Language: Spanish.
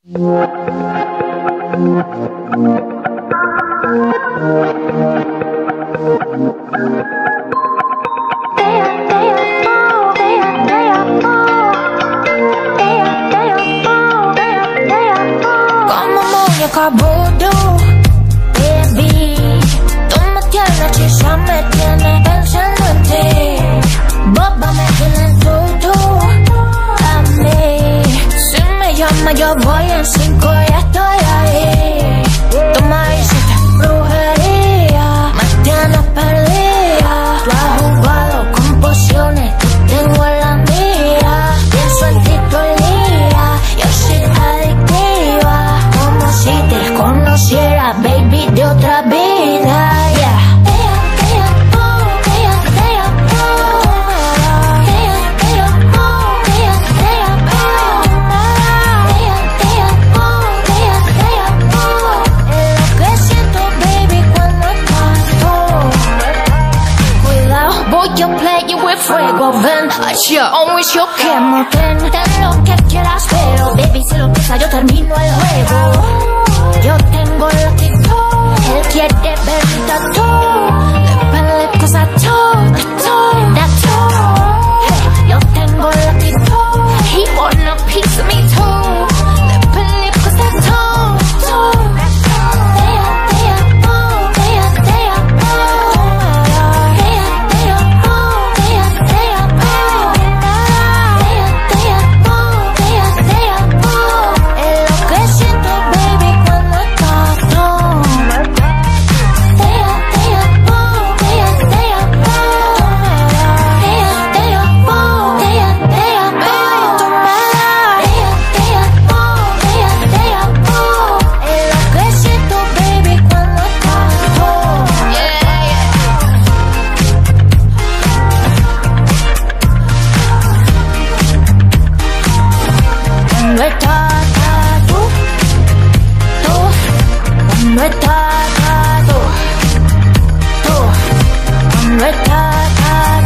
Como muñeca vudú, baby, tú me tienes hechiza, me tienes pensando en ti. Boba me tienes tú, a mí. Si me llama yo voy en 5 y estoy ahí. Tú me hiciste brujería, me tienes perdida. Tú has jugado con pociones, yo tengo la mía. Pienso en ti todo el día, yo soy adictiva. Como si te conociera, baby, de otra vida, yeah. Yo play you with fuego, ven yo always yo quemo, ten lo que quieras, pero baby, si lo empieza yo termino el juego. Yo tengo la actitud, él quiere ver mi tatu. Depende cause I told, that's all. Hey, yo tengo la actitud, he want a piece of me too. Depende cause I told. No está